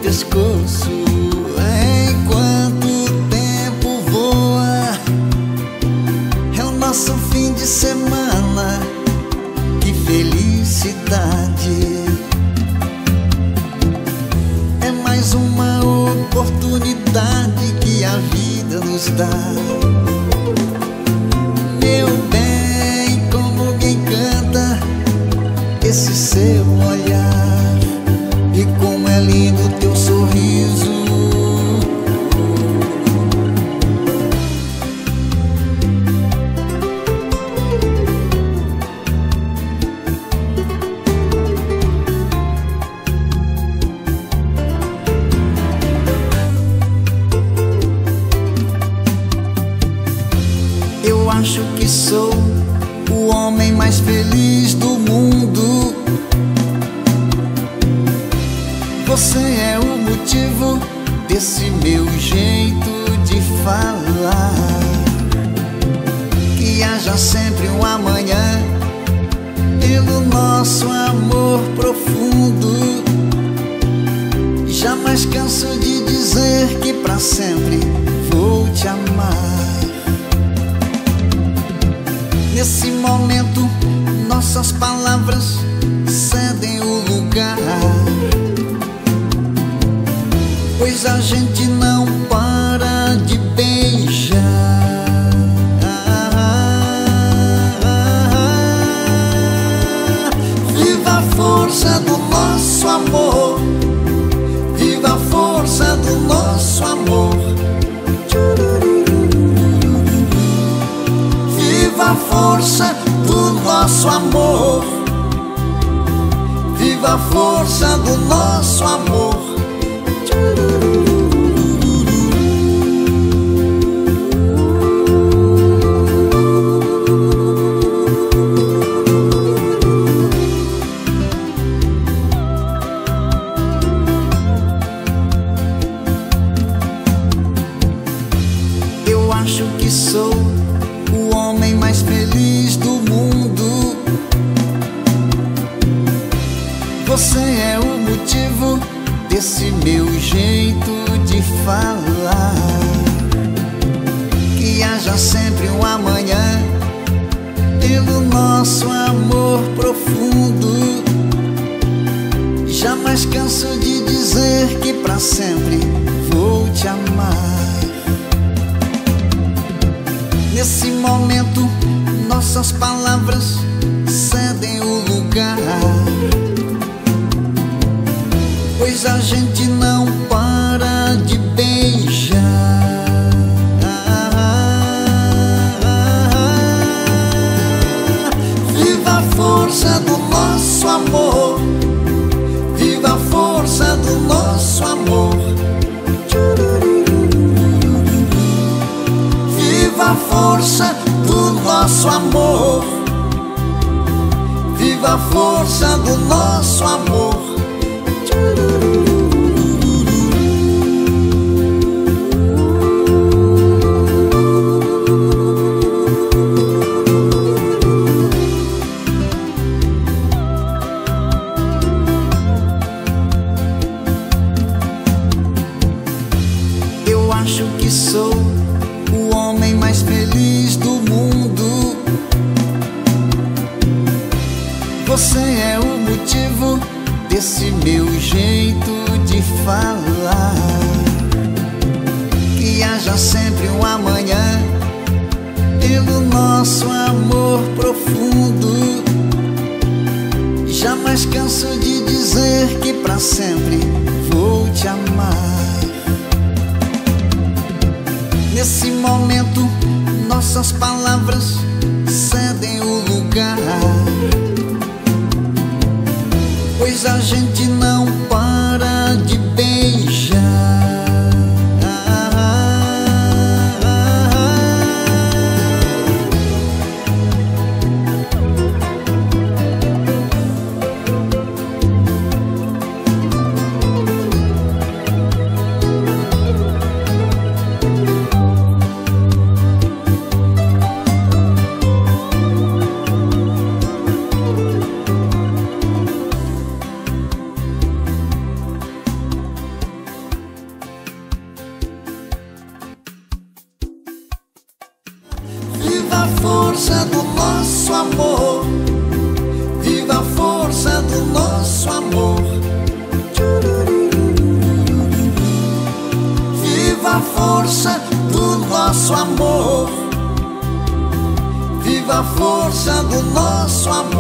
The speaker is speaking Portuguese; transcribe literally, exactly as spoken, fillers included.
pescoço. Enquanto o tempo voa, é o nosso fim de semana. Que felicidade! É mais uma oportunidade que a vida nos dá. Meu bem, como alguém canta esse seu olhar, e como é lindo teu sorriso. Eu acho que sou o homem mais feliz do mundo. Você é o motivo desse meu jeito de falar. Que haja sempre um amanhã pelo nosso amor profundo. Jamais canso de dizer que pra sempre vou te amar. Nesse momento, nossas palavras cedem o lugar, pois a gente não para de beijar. Viva a força do nosso amor, viva a força do nosso amor. Viva a força do nosso amor, viva a força do nosso amor. Eu acho que sou o homem mais feliz do mundo. Você é o motivo desse meu jeito de falar. Que haja sempre um amanhã pelo nosso amor profundo. Jamais canso de dizer que pra sempre vou te amar. Nesse momento, nossas palavras cedem o lugar, pois a gente não para de beijar. Viva a força do nosso amor, viva a força do nosso amor. Viva a força do nosso amor, viva a força do nosso amor. Eu acho que sou o homem mais feliz do mundo. Você é o motivo desse meu jeito de falar. Que haja sempre um amanhã pelo nosso amor profundo. Jamais canso de dizer que pra sempre vou te amar. Nesse momento, nossas palavras cedem o lugar, pois a gente não para de beijar. força do nosso amor. Viva a força do nosso amor.